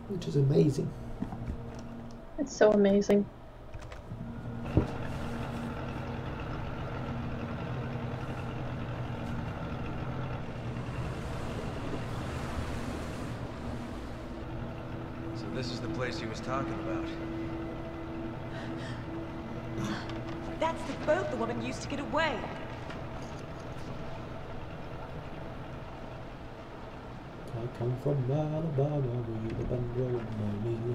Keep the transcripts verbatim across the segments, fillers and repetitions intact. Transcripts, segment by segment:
which is amazing. It's so amazing. So this is the place he was talking about. That's the boat the woman used to get away. I come from Alabama, where the band by me.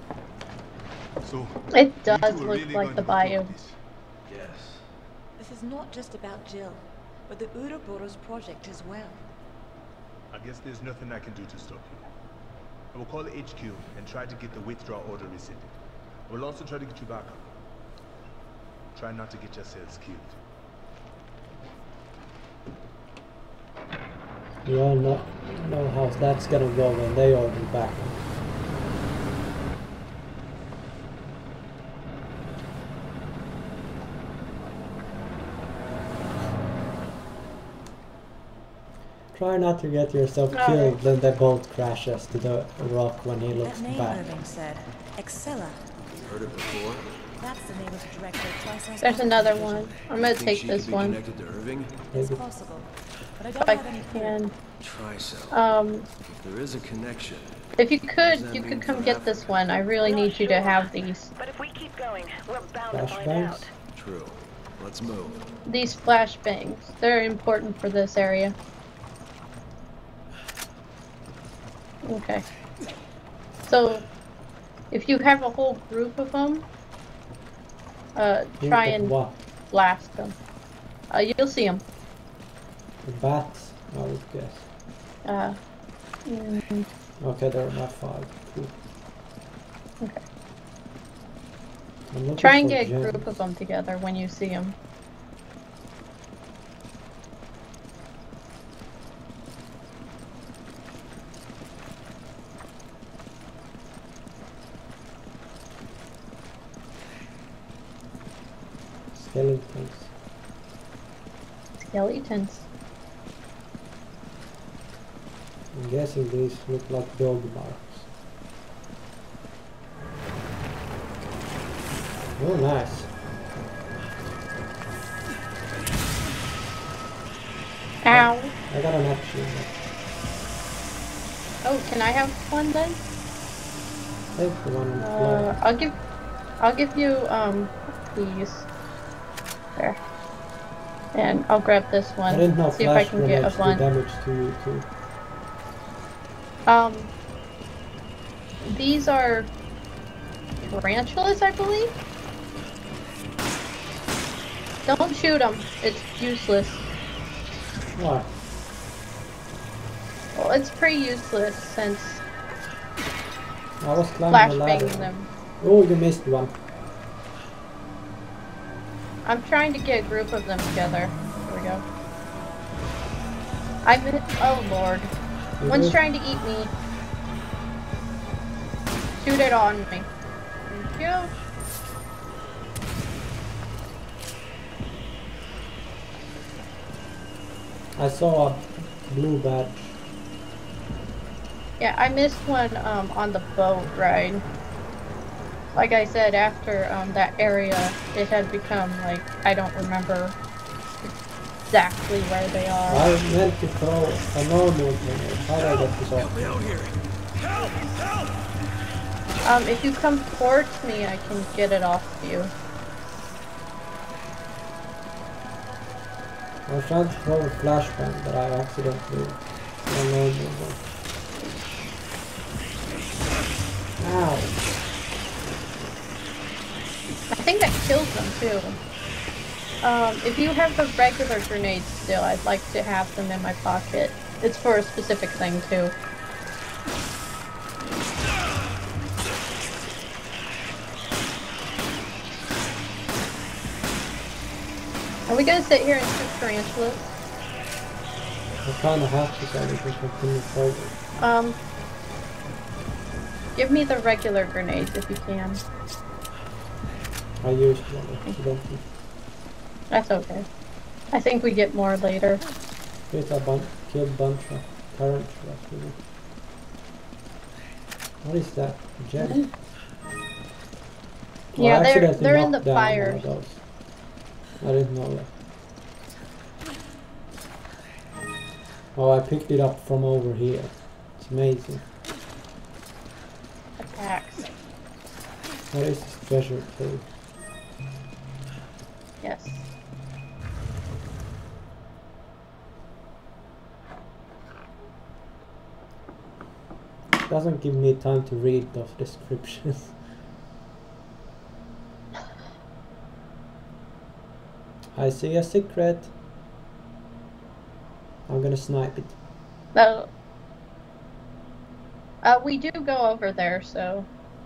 So It does you two are look really like going the to work bayou. on this? Yes. This is not just about Jill, but the Ouroboros project as well. I guess there's nothing I can do to stop you. I will call the H Q and try to get the withdrawal order rescinded. I will also try to get you back up. Try not to get yourselves killed. You all know, know how that's gonna go when they all be back. Try not to get yourself No. killed, then the boat crashes to the rock when he looks That name back. Irving said, Excella. Heard it before? That's the name of the director of Tricentennial There's another Television. one. I'm gonna Think take she this could be one connected to Irving? It's Maybe. possible, but I if don't I have any proof. can. Try so. Um, If there is a connection, if you could, you could come get this one. I really Not need you to sure, have these. But if we keep going, we're bound to find Flashbangs? out. true. Let's move. These flashbangs. They're important for this area. Okay. So, if you have a whole group of them, uh, Think try of and what? blast them. Uh, you'll see them. The bats, I would guess. Uh, mm, Okay, there are not five. Cool. okay. I'm looking Try and for get a gems. group of them together when you see them. Skeletons. Skeletons. I'm guessing these look like dog marks. Oh, nice. Ow. I got an action. Oh, can I have one then? Take the one on the Uh, floor. I'll give, I'll give you um these. There. And I'll grab this I one. didn't know See if I flash can get a grenades do one. damage to you too. Um, these are tarantulas, I believe. Don't shoot them. It's useless. What? Well, it's pretty useless since I was climbing the ladder. flashbanging them. Oh, you missed one. I'm trying to get a group of them together. There we go. I mi- oh lord. You One's missed- trying to eat me. Shoot it on me. Thank you. I saw a blue badge. Yeah, I missed one um, on the boat ride. Like I said, after um, that area, it had become like, I don't remember exactly where they are. I meant to throw a normal grenade. How did I get this off? Help me out here. Help! Help! Um, if you come towards me, I can get it off you. I was trying to throw a flashbang, but I accidentally threw a normal one. Ow! I think that kills them too. Um, if you have the regular grenades still, I'd like to have them in my pocket. It's for a specific thing too. Are we gonna sit here and shoot tarantulas? I kind of have to so we can continue forward. Um, give me the regular grenades if you can. I used one accidentally. That's okay. I think we get more later. There's a bunch, killed bunch of tarantulas. Really. What is that? Gem? Oh, Yeah, I they're accidentally they're in the knocked down one fires. of those. I didn't know that. Oh, I picked it up from over here. It's amazing. Attacks. What is this treasure cave? Yes. Doesn't give me time to read those descriptions. I see a secret. I'm gonna snipe it. No. Uh, we do go over there, so.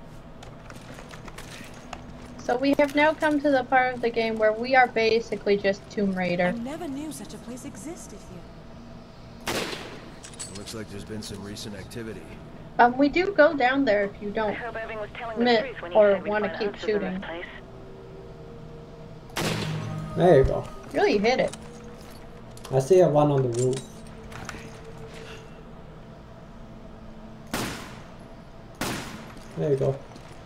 So we have now come to the part of the game where we are basically just Tomb I Raider. never knew such a place existed here. Looks like there's been some recent activity. Um, we do go down there if you I don't hope Irving was telling the admit truth when he or said we'd want to find keep answers in this shooting. place. There you go. Really hit it. I see a one on the roof. There you go.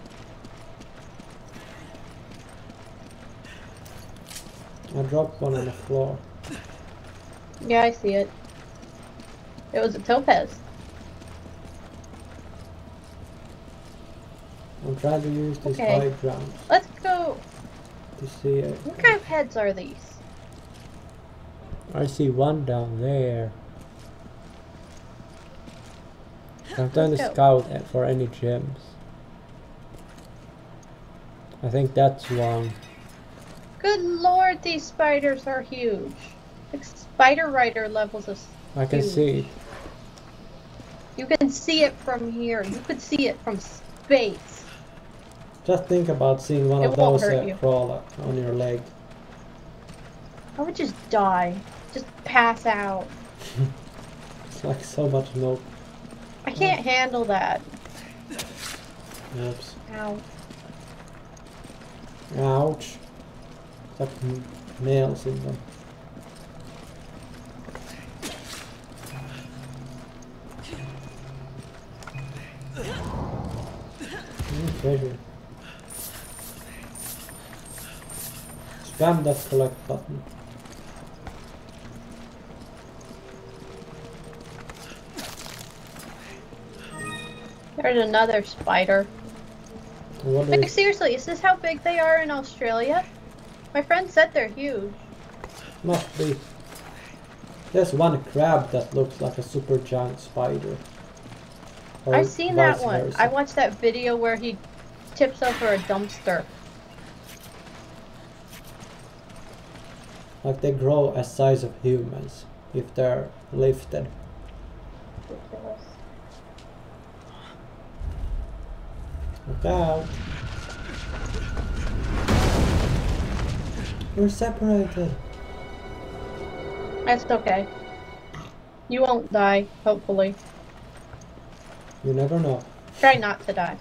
I dropped one on the floor. Yeah, I see it. It was a topaz. I'm trying to use this Okay. high ground Let's go. to see it. What kind of heads are these? I see one down there. I'm trying to Let's go. scout it for any gems. I think that's one. Good lord, these spiders are huge. Like Spider Rider levels of. I can huge. see it. You can see it from here. You could see it from space. Just think about seeing one It of won't those hurt uh, you. crawl up on your leg. I would just die. Just pass out. It's like so much milk. I can't handle that. Oops. Ow. Ouch. It's like n- nails in them. Mm, treasure. Spam that collect button. There's another spider. I wonder Like, if seriously, is this how big they are in Australia? My friend said they're huge. must be. There's one crab that looks like a super giant spider. Or I've seen that vice one. versa. I watched that video where he tips over a dumpster. Like they grow as size of humans if they're lifted. Ridiculous. Look out. We're separated. That's okay. You won't die, hopefully. You never know. Try not to die.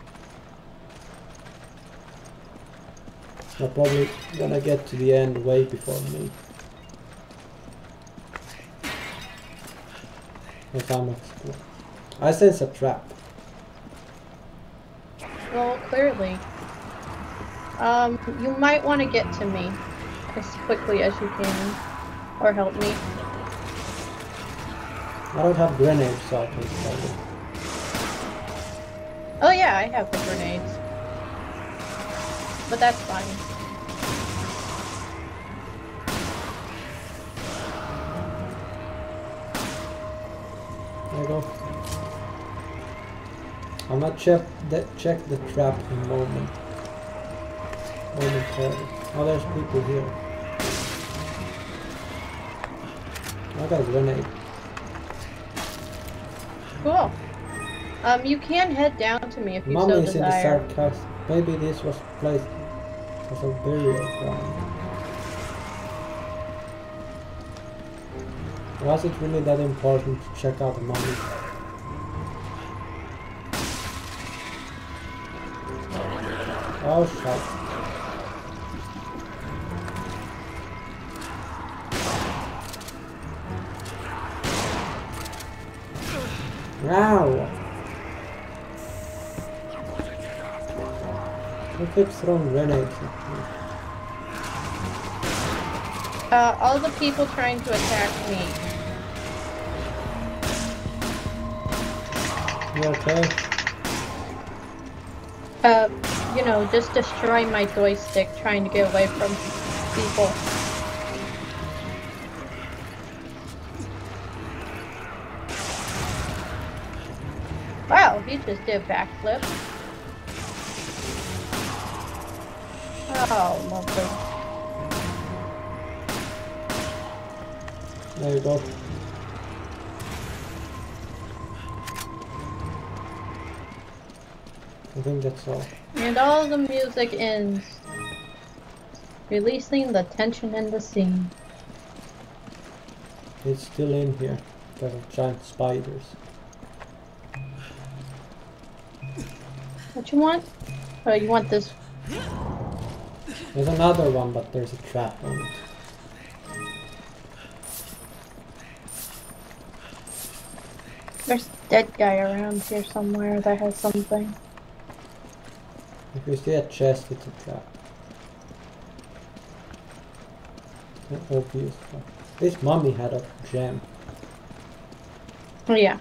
They're probably gonna get to the end way before me. If I'm exploring. I sense a trap. Well, clearly. Um, you might want to get to me as quickly as you can. Or help me. I don't have grenades, so I can tell you. Oh yeah, I have the grenades. But that's fine. There you go. I'm gonna check the check the trap in a moment. Momentarily. Oh, there's people here. I got a grenade. Cool. Um, you can head down to me if you Mummy so is in the desire. sarcasm. Maybe this was placed as a burial ground. Was it really that important to check out the mummy? Oh shit. Wow. Who keeps throwing grenades at me? Uh, all the people trying to attack me. You okay? Uh, you know, just destroying my joystick, trying to get away from people. Wow, he just did a backflip. Oh, lovely. There you go. I think that's all. And all the music ends, releasing the tension in the scene. It's still in here because of giant spiders. What you want? Oh, you want this? There's another one, but there's a trap on it. There's a dead guy around here somewhere that has something. If you see a chest, it's a trap. An obvious trap. This mummy had a gem. Oh yeah,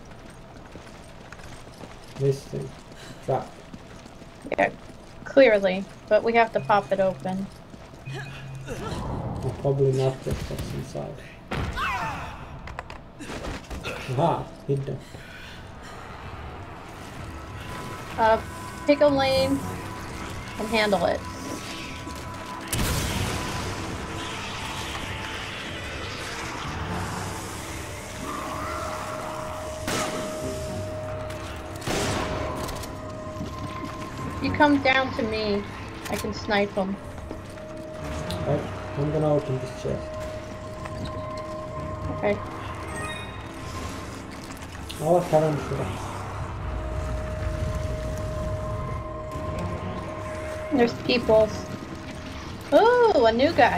This thing. Trap. yeah, clearly. But we have to pop it open. And probably not get what's inside. Aha! Hidden. Uh, pick a lane and handle it. You come down to me, I can snipe them. Right, I'm gonna open this chest. Okay. Oh, a tarantula. There's people. Ooh, a new guy.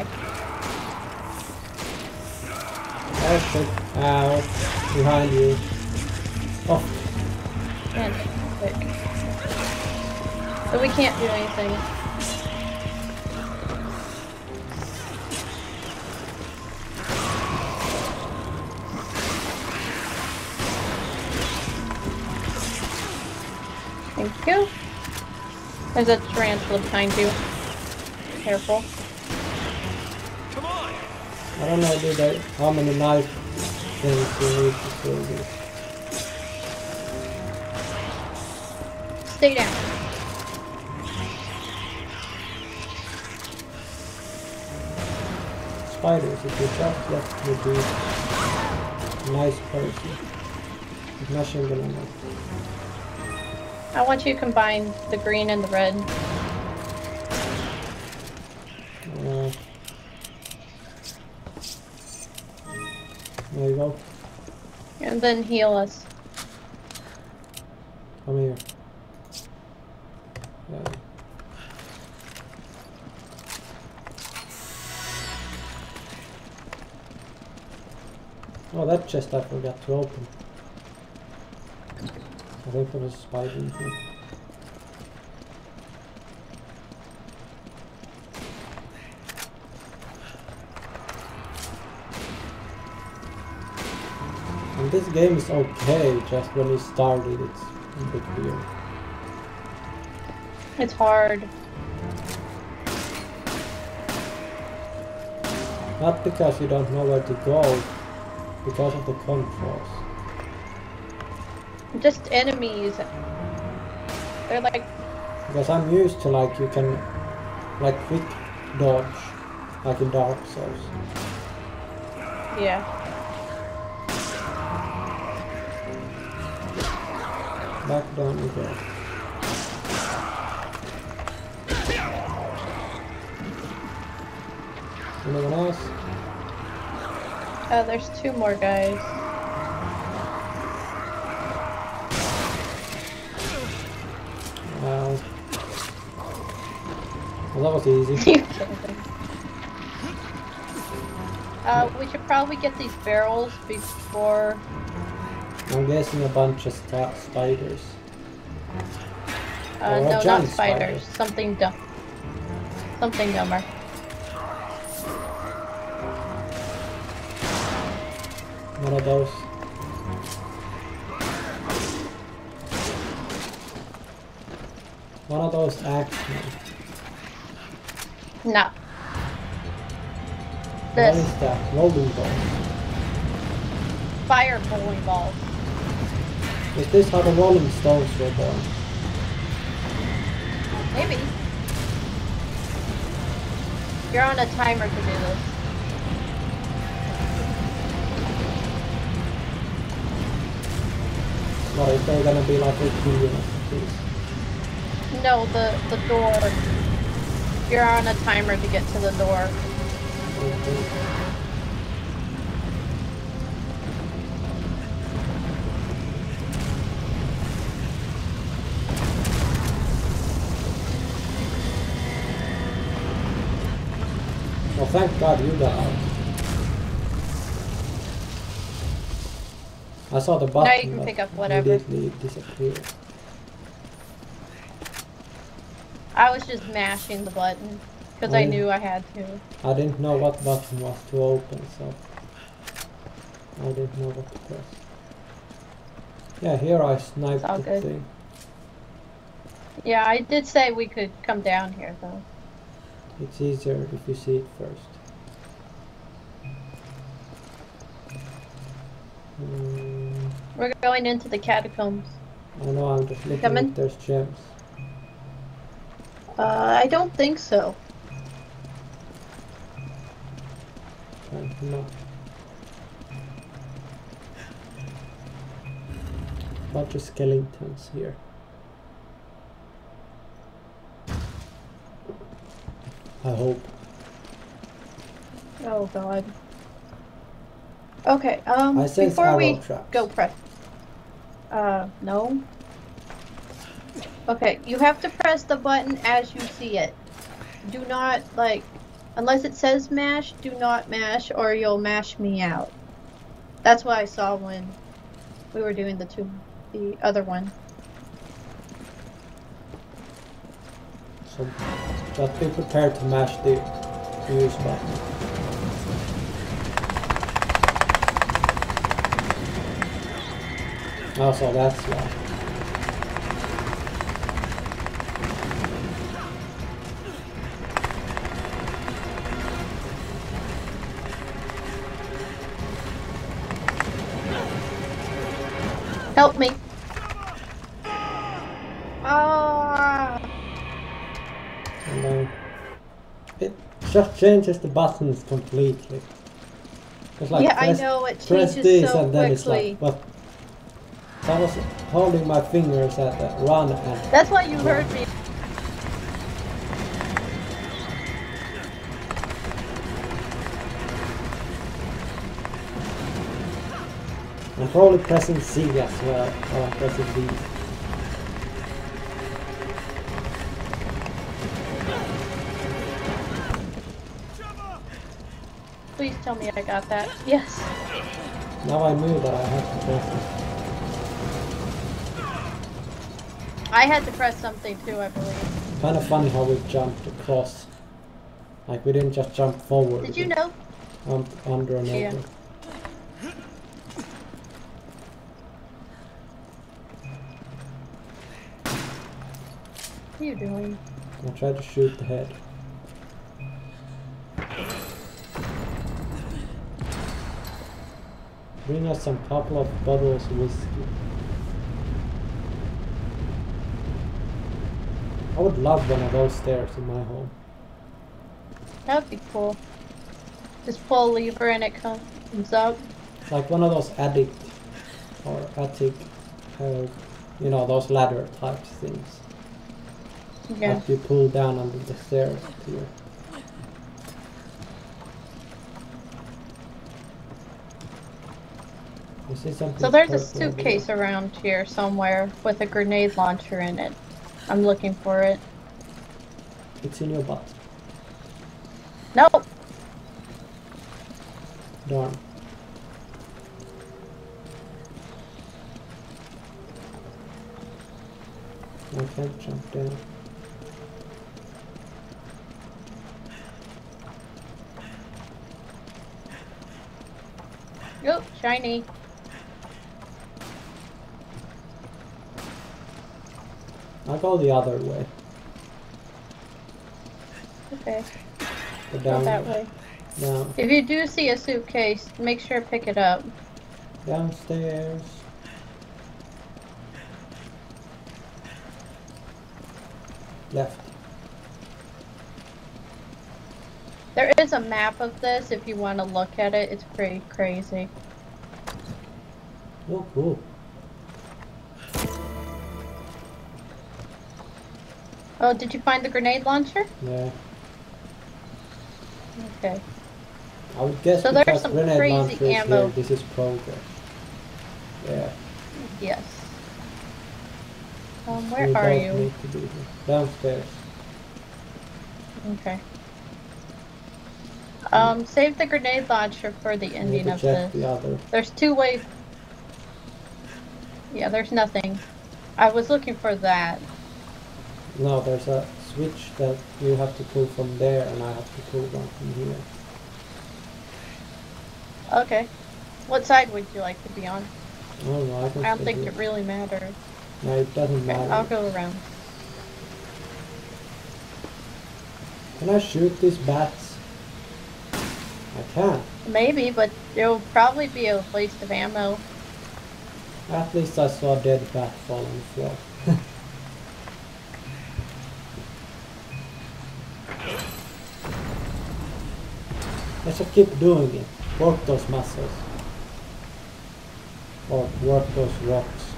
Oh shit. Ow. Behind you. Oh, Man, quick. So we can't do anything. Thank you. There's a tarantula behind you. Careful. Come on! I don't know dude, I, how many knife things you need to kill this. Stay down. Spiders, if you just let me be a nice person. With machine gun ammo. I want you to combine the green and the red. Uh, there you go. And then heal us. Come here. Yeah. Oh, that chest I forgot to open. I think there was a spider in here. And this game is okay, just when you started it's a bit weird. It's hard. Not because you don't know where to go, because of the controls. Just enemies. They're like, Because I'm used to like you can like quick dodge like in Dark Souls. yeah. Back down you go. Anyone else? Oh, there's two more guys. Wow. Well, that was easy. You killed them. Uh, we should probably get these barrels before. I'm guessing a bunch of sta spiders. Uh, Or a no, not giant spiders. spider. Something dumb. Something dumber. One of those. One of those axemen. No. What This. is that? Rolling ball. Fire bowling balls. Is this how the Rolling Stones were born? Maybe. You're on a timer to do this. What is there gonna be like a billion of these? No, the, the door. You're on a timer to get to the door. Okay. Well, thank God you got out. I saw the button, Now you can but pick up whatever. immediately it disappeared. I was just mashing the button because I Oh. knew I had to. I didn't know what button was to open, so I didn't know what to press. Yeah, here I sniped all the good. thing. Yeah, I did say we could come down here though. It's easier if you see it first. Mm, We're going into the catacombs. I know, I'm just looking Come in. if there's gems. Uh, I don't think so. Trying to not. Bunch of skeletons here. I hope. Oh god. Okay, um, I sense before arrow we traps. go press. Uh, no. Okay, you have to press the button as you see it. Do not, like, unless it says mash, do not mash or you'll mash me out. That's what I saw when we were doing the two, the other one. So just be prepared to mash the use button. Also, that's why. Help me. Ah. And then it just changes the buttons completely. It's like Yeah, I press, know, it press changes this so and then it's quickly. like, what? I was holding my fingers at the run and That's why you heard me. I'm probably pressing C as well while I'm pressing B. Please tell me I got that. Yes. Now I knew that I had to press it. I had to press something too, I believe. Kind of funny how we jumped across. Like we didn't just jump forward. Did you we know? jumped under and Yeah. over. What are you doing? I tried to shoot the head. Bring us some couple of bottles of whiskey. I would love one of those stairs in my home. That would be cool. Just pull a lever and it comes up. Like one of those addict or attic, uh, you know, those ladder type things. Yeah. That you pull down under the stairs to your... You see something So there's a purple over suitcase there? around here somewhere with a grenade launcher in it. I'm looking for it. It's in your butt. Nope. Darn. I can't jump down. Oh, shiny. I'll go the other way. Okay, Go go down. that way. Down. If you do see a suitcase, make sure to pick it up. Downstairs. Left. There is a map of this if you want to look at it. It's pretty crazy. Oh, cool. Oh, did you find the grenade launcher? Yeah. Okay. I would guess So there's because some grenade crazy launcher is ammo. here, this is progress. Yeah. Yes. Um, We where are both you? need to be here. Downstairs. Okay. Um, save the grenade launcher for the I need ending to of check this. the other. There's two ways. Yeah, there's nothing. I was looking for that. No, there's a switch that you have to pull from there, and I have to pull one from here. Okay. What side would you like to be on? I don't know. I can I don't stay think here. it really matters. No, it doesn't Okay, matter. I'll go around. Can I shoot these bats? I can. Maybe, but it'll probably be a waste of ammo. At least I saw a dead bat fall on the floor. Let's just keep doing it. Work those muscles. Or work those rocks.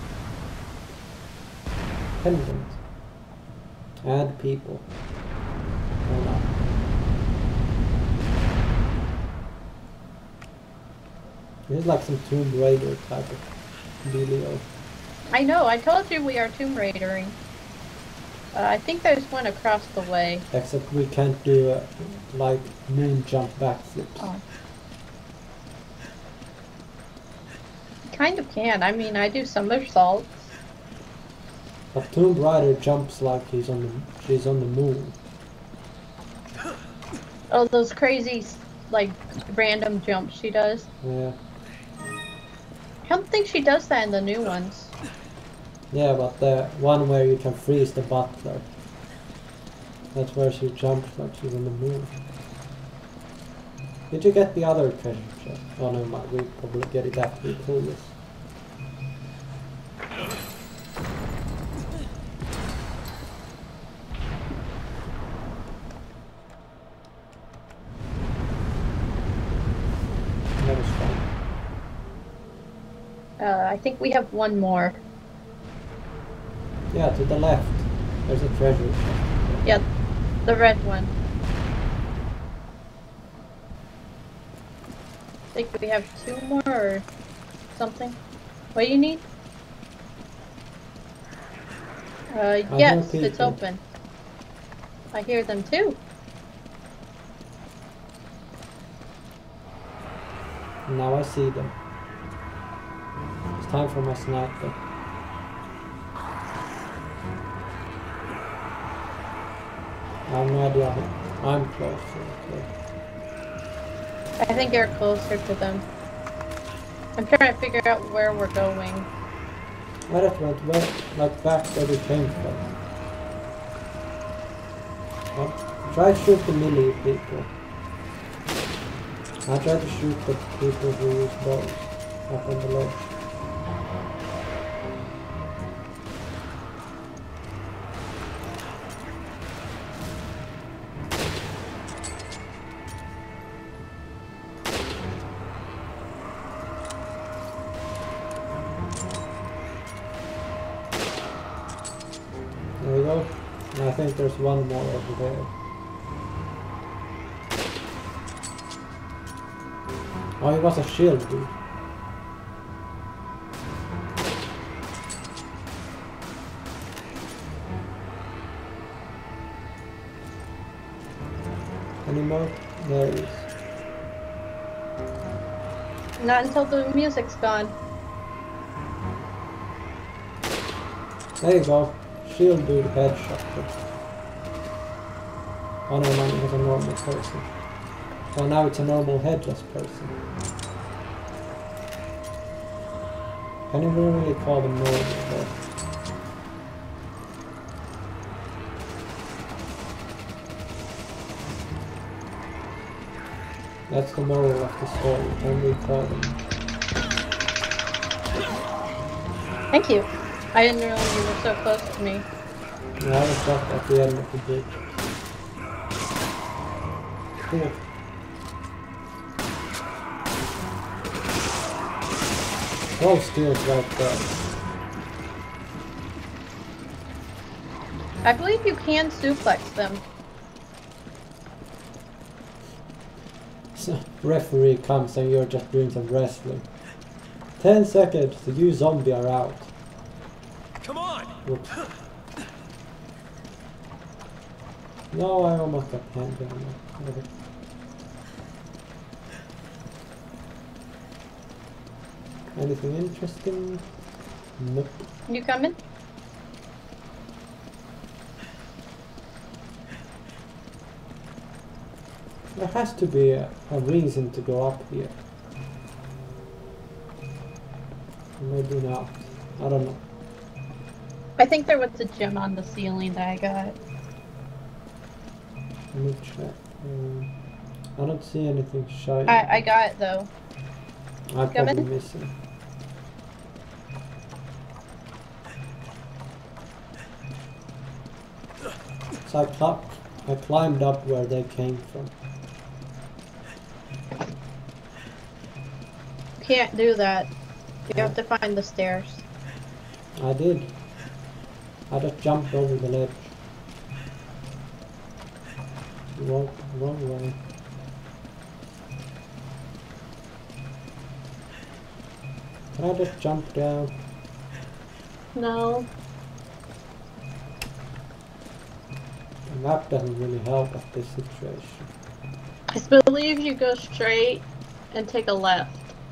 Pendant. Add people. Or not. This is like some Tomb Raider type of dealio. I know, I told you we are Tomb Raidering. Uh, I think there's one across the way. Except we can't do uh, like moon jump backflips. Oh. Kind of can. I mean, I do somersaults. But Tomb Raider jumps like he's on the she's on the moon. Oh, those crazy, like, random jumps she does. Yeah. I don't think she does that in the new ones. Yeah, but the one where you can freeze the butler. That's where she jumps like she's on the moon. Did you get the other treasure chest? Oh no, my, we'll probably get it after we pull this. That was fun. Uh, I think we have one more. Yeah, to the left. There's a treasure chest. Yeah, the red one. I think we have two more or something. What do you need? Uh, hear yes, it's people. open. I hear them too. Now I see them. It's time for my sniper. I have no idea. how- I'm closer. Okay. I think you're closer to them. I'm trying to figure out where we're going. I just went where, like back where we came from. Well, try to shoot the melee people. I try to shoot the people who use bows up on the ledge. There we go. And I think there's one more over there. Oh, it was a shield, dude. Any more? There it is. Not until the music's gone. There you go. shield dude headshot. Oh no, now it's a normal person. Oh, now it's a normal headless person. Can you really call them normal though? That's the moral of the story. Can we call them? Thank you. I didn't realize you were so close to me. Yeah, I was just at the end of the bridge. Cool. Those skills right there. I believe you can suplex them. So, referee comes and you're just doing some wrestling. Ten seconds, the you zombie are out. Come on! Whoops. No, I almost got handed on that. Anything interesting? Nope. You coming? There has to be a, a reason to go up here. Maybe not. I don't know. I think there was a gem on the ceiling that I got. Let me check. Um, I don't see anything shiny. I, I got it though. I'm Come probably in. missing. So I, cl I climbed up where they came from. Can't do that. You have to find the stairs. I did. I just jumped over the ledge. Wrong, wrong way. Can I just jump down? No. The map doesn't really help at this situation. I believe you go straight and take a left.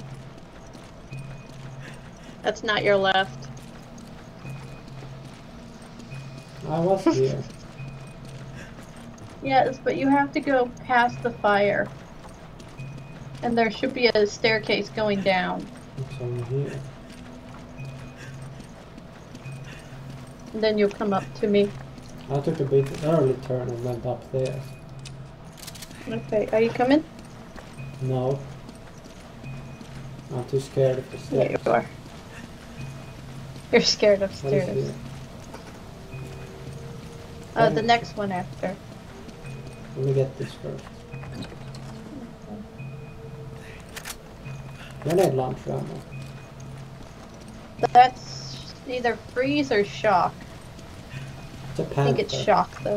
That's not your left. I was here. Yes, but you have to go past the fire. And there should be a staircase going down. It's over here. And then you'll come up to me. I took a big early turn and went up there. Okay, are you coming? No. I'm too scared of the Yeah, stairs. you are. You're scared of What is stairs. here? Uh, the next one after. Let me get this first. Grenade launcher ammo. That's either freeze or shock. It's a I panther. think it's shock though.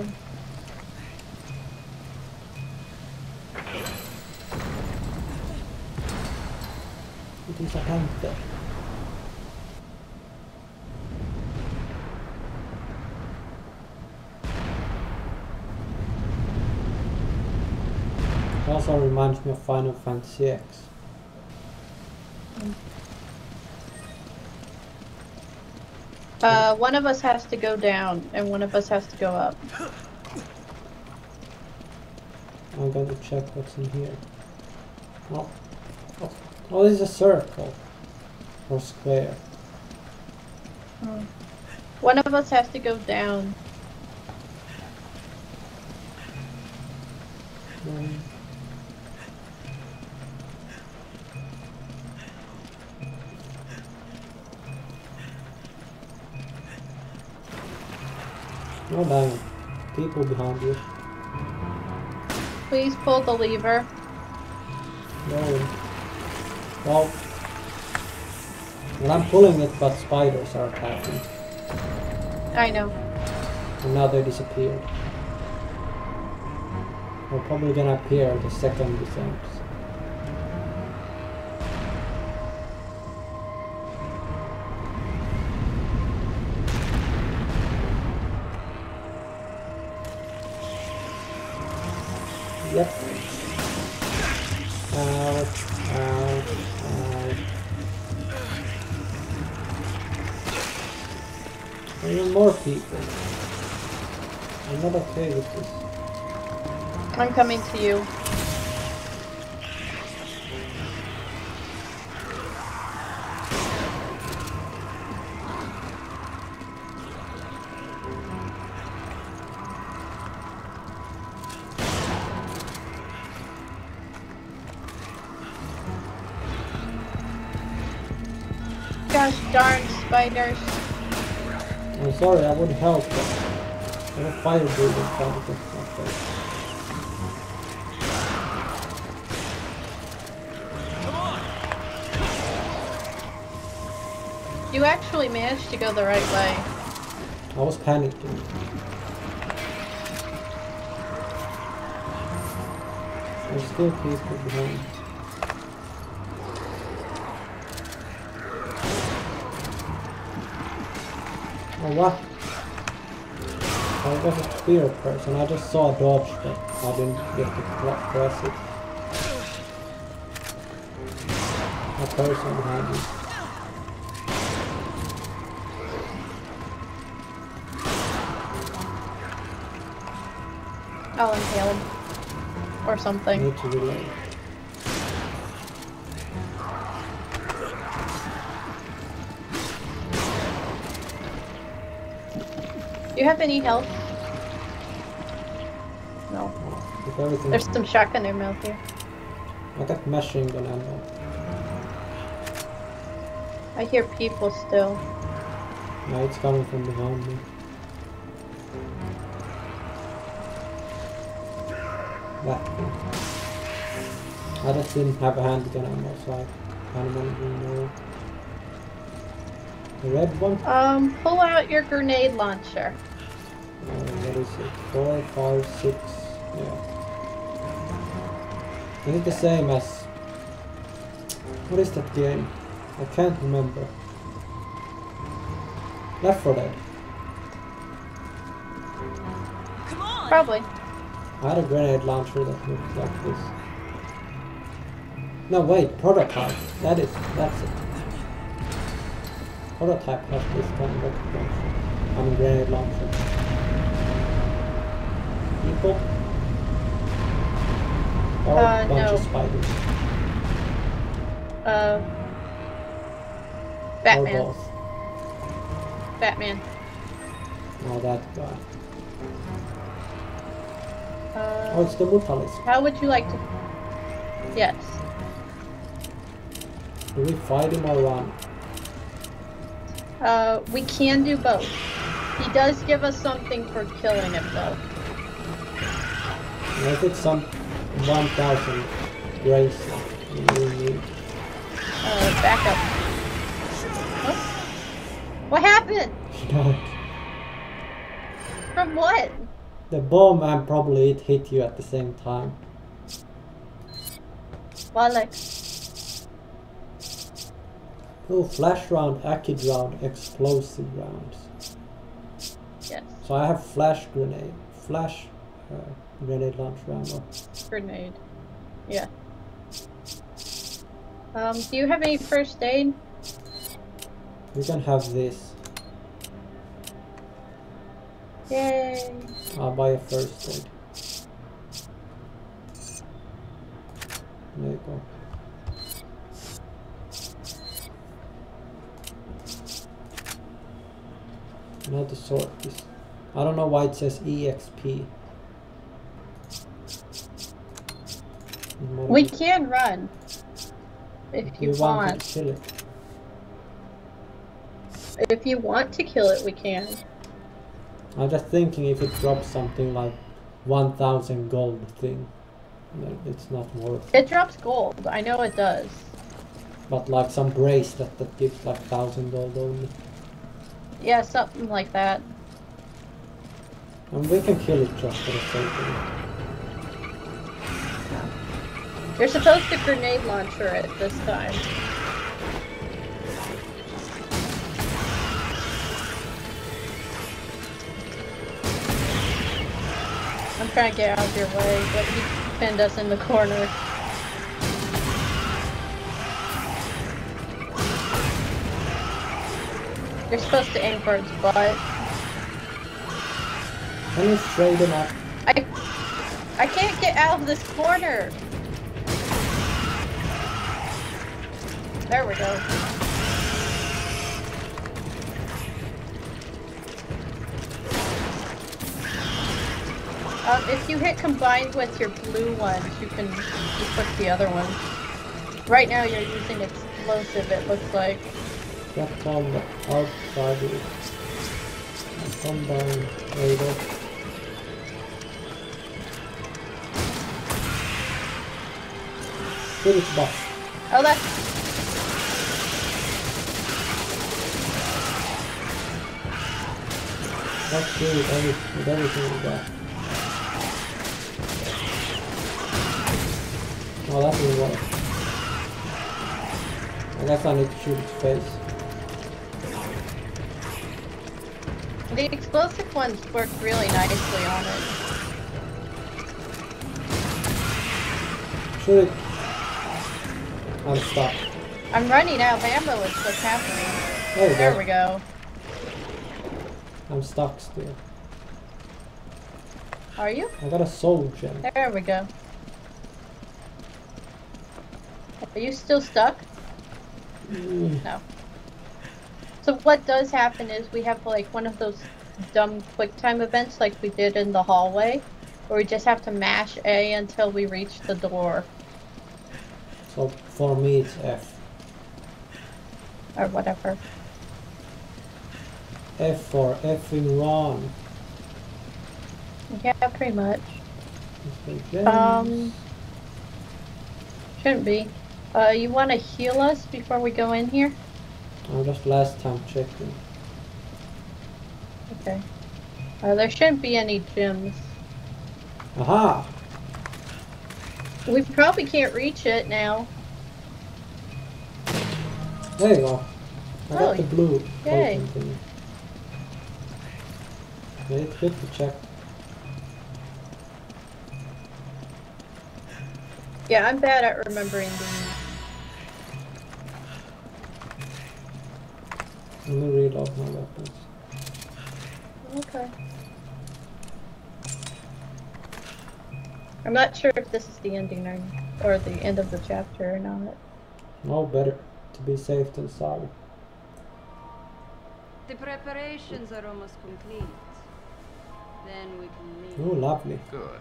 It is a panther. It also reminds me of Final Fantasy X. Uh, one of us has to go down and one of us has to go up. I'm going to check what's in here. Oh, oh, oh this is a circle. Or square. One of us has to go down. Mm. Oh dang. People behind you. Please pull the lever. No. Well, well, I'm pulling it, but spiders are attacking. I know. And now they disappeared. They're probably gonna appear the second this ends. Yep. Out, out, out. Even more people. I'm not okay with this. I'm coming to you. Gosh darn spiders. I'm sorry, I would help, but I have a fire breathing particle. Okay. You actually managed to go the right way. I was panicking. There's still people behind. Oh, what? I was a spear person. I just saw a dodge, but I didn't get to press it. A person behind me. I'll impale him. Or I something. need to reload. Do you have any health? No. If everything. There's some shotgun ammo here. I got machine gun ammo. I hear people still. No, it's coming from behind me. That one. I just didn't have a handgun ammo, so I kind of wanted to know. The red one? Um, pull out your grenade launcher. Uh, what is it? Four, five, six. Yeah. Is it the same as... What is that game? I can't remember. Left four Dead. Come on! Probably. I had a grenade launcher that looked like this. No, wait, prototype. That is, that's it. Prototype has this kind of rocket launcher. I mean, grenade launcher. People? Or Uh, a bunch no. of spiders? Uh, Or Batman. both? Batman. Oh, that guy. Uh, Oh, it's the Mutalism. how would you like to... Yes. Do we fight him or run? Uh, we can do both. He does give us something for killing him, though. I think some one thousand grace we need. Uh, back up. Huh? What happened? From what? The bomb and probably it hit you at the same time. Well, like, Oh, flash round, acid round, explosive rounds. yes, So I have flash grenade, flash uh, grenade launch ammo. grenade. Yeah. Um, do you have any first aid? We can have this. Yay. I'll buy a first aid. There you go. Now to sort this. I don't know why it says E X P. We can run. If you we want want. to kill it. If you want to kill it, we can. I'm just thinking if it drops something like one thousand gold thing, then it's not worth it. It drops gold. I know it does. But like some bracelet that gives like one thousand gold only. Yeah, something like that. And we can kill it just for the sake of it. You're supposed to grenade launcher it this time. I'm trying to get out of your way, but you pinned us in the corner. You're supposed to aim for its butt. Can you straighten up? I I can't get out of this corner. There we go. Um, if you hit combined with your blue ones, you can equip the other one. Right now you're using explosive, it looks like. That's on the outside. Combine. There you go. Shoot its butt. Oh, that's... Let's do it every, with everything we got. Oh, that didn't work. I guess I need to shoot its face. The explosive ones work really nicely on it. Shoot it. I'm stuck. I'm running out of ammo is what's happening. There we There go. we go. I'm stuck still. Are you? I got a soul gem. There we go. Are you still stuck? Mm. No. So what does happen is we have like one of those dumb quick time events like we did in the hallway, where we just have to mash A until we reach the door. So for me it's F. Or whatever. F for effing Ron. Yeah, pretty much. Gems. Um, shouldn't be. Uh, you want to heal us before we go in here? I'm just last time checking. Okay. Uh, there shouldn't be any gems. Aha! We probably can't reach it now. There you go. I Oh, got the blue yay. token thing. Yeah, it's good to check. Yeah, I'm bad at remembering these. Let me reload my weapons. Okay. I'm not sure if this is the ending or, or the end of the chapter or not. No, better to be safe than sorry. The preparations are almost complete. Then we can leave. Oh, lovely. Good.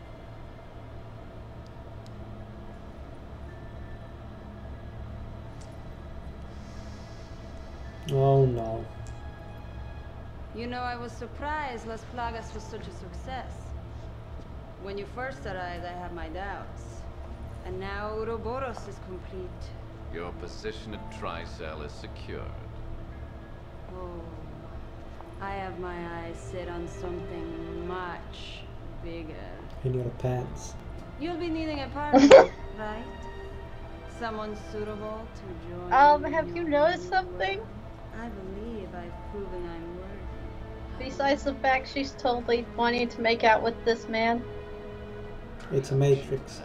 Oh no. You know, I was surprised Las Plagas was such a success. When you first arrived, I had my doubts. And now Ouroboros is complete. Your position at Tricell is secured. Oh, I have my eyes set on something much bigger. In your pants. You'll be needing a partner, right? Someone suitable to join Um, in have you your noticed new something? world? I believe I've proven I'm worthy. Besides the fact she's totally wanting to make out with this man. It's a matrix.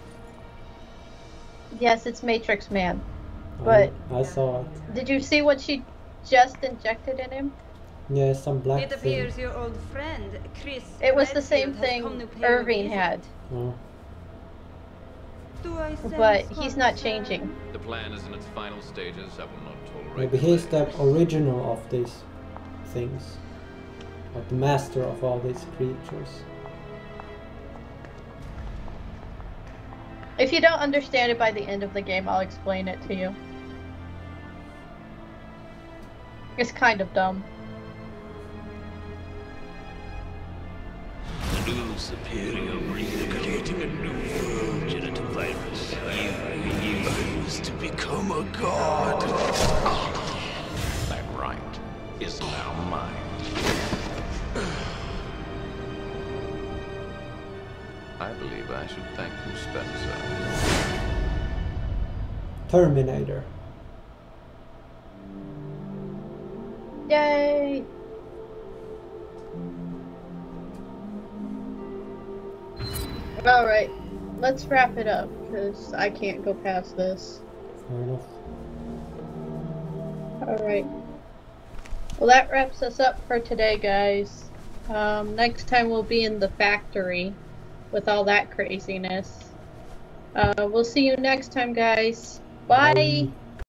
Yes, it's Matrix Man. But I, I saw it. did you see what she just injected in him? Yeah, some black It thing. appears your old friend, Chris It was the same Redfield, has thing come to pay you a Irving visit. had. Oh. Do I sense But he's not concern? changing. The plan is in its final stages. I will not tolerate Maybe he's the delays. original of these things. Like the master of all these creatures. If you don't understand it by the end of the game, I'll explain it to you. It's kind of dumb. New superior recreating a new world genital virus. You used to become a god. That right is now mine. I believe I should thank you, Spencer. Terminator. Yay! Alright, let's wrap it up, because I can't go past this. Fair enough. Alright. Well, that wraps us up for today, guys. Um, next time we'll be in the factory with all that craziness. Uh, we'll see you next time, guys. Bye. Bye.